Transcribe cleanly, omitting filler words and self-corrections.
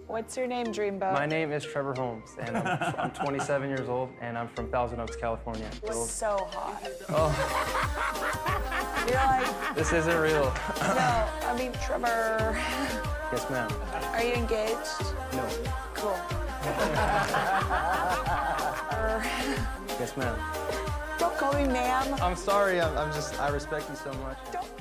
What's your name, Dreamboat? My name is Trevor Holmes, and I'm 27 years old, and I'm from Thousand Oaks, California. So hot. Oh. You're like... This isn't real. No, I mean, Trevor. Yes, ma'am. Are you engaged? No. Cool. Yes, ma'am. Don't call me ma'am. I'm sorry. I respect you so much. Don't